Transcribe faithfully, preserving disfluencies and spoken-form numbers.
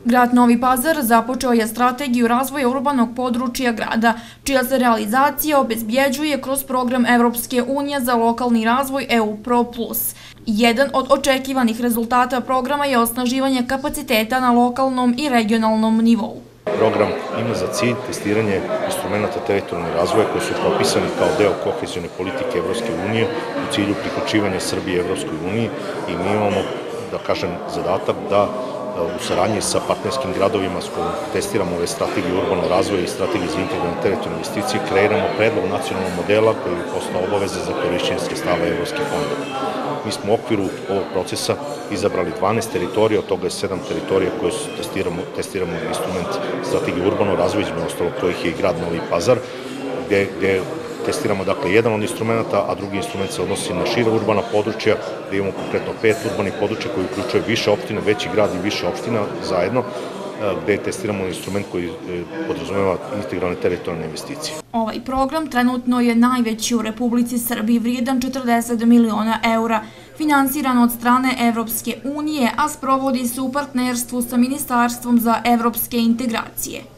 Grad Novi Pazar započeo je strategiju razvoja urbanog područja grada, čija se realizacija obezbjeđuje kroz program Evropske unije za lokalni razvoj E U Pro plus. Jedan od očekivanih rezultata programa je osnaživanje kapaciteta na lokalnom i regionalnom nivou. Program ima za cilj testiranje instrumenta teritorijalnog razvoja koji su propisani kao deo kohezione politike Evropske unije u cilju priključivanja Srbije Evropskoj uniji i mi imamo, da kažem, zadatak da u saradnji sa partnerskim gradovima s kojim testiramo ove strategije urbanog razvoja i strategije za integralne teritorijalne investicije, kreiramo predlog nacionalnog modela koji je postao obaveza za korišćenje sredstava evropskih fondova. Mi smo u okviru ovog procesa izabrali dvanaest teritorija, od toga je sedam teritorija koje testiramo, testiramo instrument strategije urbanog razvoja, između ostalog kojih je i grad Novi Pazar, gde, gde testiramo dakle jedan od instrumenta, a drugi instrument se odnosi na šira urbana područja, gde imamo konkretno pet urbanih područja koji uključuje više opština, veći grad i više opština zajedno, gde testiramo instrument koji podrazumeva integralne teritorijalne investicije. Ovaj program trenutno je najveći u Republici Srbiji, vrijedan četrdeset miliona eura, finansiran od strane Evropske unije, a sprovodi se u partnerstvu sa Ministarstvom za evropske integracije.